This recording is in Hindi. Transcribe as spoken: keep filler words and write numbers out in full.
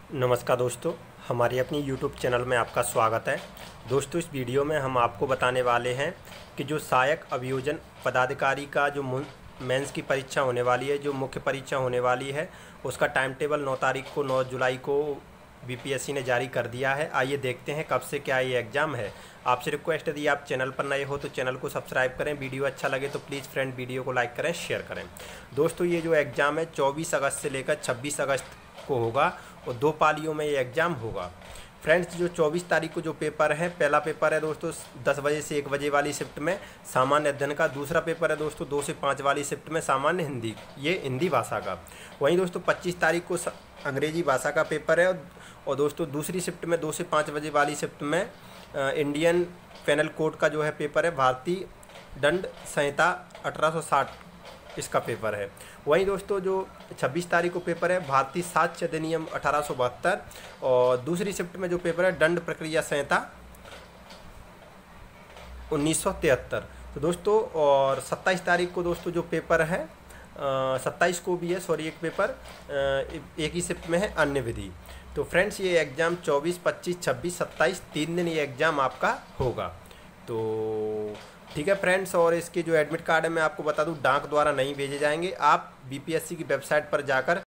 नमस्कार दोस्तों, हमारी अपनी यूट्यूब चैनल में आपका स्वागत है। दोस्तों, इस वीडियो में हम आपको बताने वाले हैं कि जो सहायक अभियोजन पदाधिकारी का जो मेंस की परीक्षा होने वाली है, जो मुख्य परीक्षा होने वाली है, उसका टाइम टेबल नौ तारीख को नौ जुलाई को बीपीएससी ने जारी कर दिया है। आइए देखते हैं कब से क्या ये एग्ज़ाम है। आपसे रिक्वेस्ट यदि आप चैनल पर नए हो तो चैनल को सब्सक्राइब करें, वीडियो अच्छा लगे तो प्लीज़ फ्रेंड वीडियो को लाइक करें, शेयर करें। दोस्तों, ये जो एग्ज़ाम है चौबीस अगस्त से लेकर छब्बीस अगस्त को होगा और दो पालियों में ये एग्ज़ाम होगा। फ्रेंड्स, जो चौबीस तारीख को जो पेपर है, पहला पेपर है दोस्तों दस बजे से एक बजे वाली शिफ्ट में सामान्य अध्ययन का। दूसरा पेपर है दोस्तों दो से पाँच वाली शिफ्ट में सामान्य हिंदी, ये हिंदी भाषा का। वहीं दोस्तों पच्चीस तारीख को अंग्रेजी भाषा का पेपर है और दोस्तों दूसरी शिफ्ट में दो से पाँच बजे वाली शिफ्ट में इंडियन पेनल कोड का जो है पेपर है, भारतीय दंड संहिता अठारह सौ साठ इसका पेपर है। वहीं दोस्तों जो छब्बीस तारीख को पेपर है भारतीय साक्ष्य अधिनियम अठारह सौ बहत्तर और दूसरी शिफ्ट में जो पेपर है दंड प्रक्रिया संहिता उन्नीस सौ तिहत्तर। तो दोस्तों और सत्ताईस तारीख को दोस्तों जो पेपर है, सत्ताईस को भी है सॉरी एक पेपर आ, एक ही शिफ्ट में है अन्य विधि। तो फ्रेंड्स, ये एग्ज़ाम चौबीस, पच्चीस, छब्बीस, सत्ताईस तीन दिन ये एग्ज़ाम आपका होगा। तो ठीक है फ्रेंड्स, और इसके जो एडमिट कार्ड है मैं आपको बता दूं डाक द्वारा नहीं भेजे जाएंगे। आप बीपीएससी की वेबसाइट पर जाकर